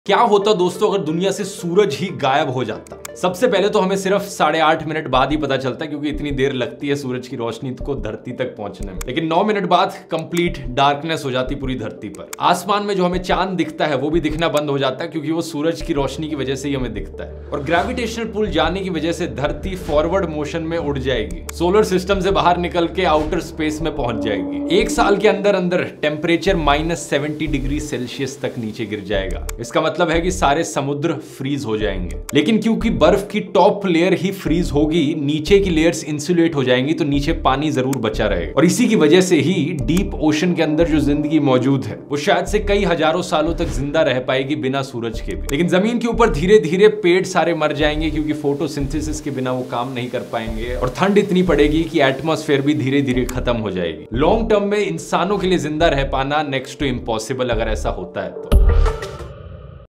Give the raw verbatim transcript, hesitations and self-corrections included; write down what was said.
क्या होता दोस्तों अगर दुनिया से सूरज ही गायब हो जाता? सबसे पहले तो हमें सिर्फ साढ़े आठ मिनट बाद ही पता चलता है, क्योंकि इतनी देर लगती है सूरज की रोशनी को धरती तक पहुंचने में। लेकिन नौ मिनट बाद कंप्लीट डार्कनेस हो जाती पूरी धरती पर। आसमान में जो हमें चांद दिखता है वो भी दिखना बंद हो जाता है, क्योंकि वो सूरज की रोशनी की वजह से ही हमें दिखता है। और ग्रेविटेशनल पुल जाने की वजह से धरती फॉरवर्ड मोशन में उड़ जाएगी, सोलर सिस्टम से बाहर निकल के आउटर स्पेस में पहुंच जाएगी। एक साल के अंदर अंदर temperature minus seventy degree Celsius तक नीचे गिर जाएगा। इसका मतलब है कि सारे समुद्र फ्रीज हो जाएंगे। लेकिन क्योंकि बर्फ की टॉप लेयर ही फ्रीज होगी, नीचे की लेयर्स इंसुलेट हो जाएंगी, तो नीचे पानी जरूर बचा रहेगा। और इसी की वजह से ही डीप ओशन के अंदर जो जिंदगी मौजूद है वो शायद से कई हजारों सालों तक जिंदा रह पाएगी बिना सूरज के भी। लेकिन जमीन के ऊपर धीरे धीरे पेड़ सारे मर जाएंगे, क्योंकि फोटोसिंथेसिस के बिना वो काम नहीं कर पाएंगे। और ठंड इतनी पड़ेगी कि एटमॉस्फेयर भी धीरे धीरे खत्म हो जाएगी। लॉन्ग टर्म में इंसानों के लिए जिंदा रह पाना नेक्स्ट टू इम्पॉसिबल अगर ऐसा होता है तो।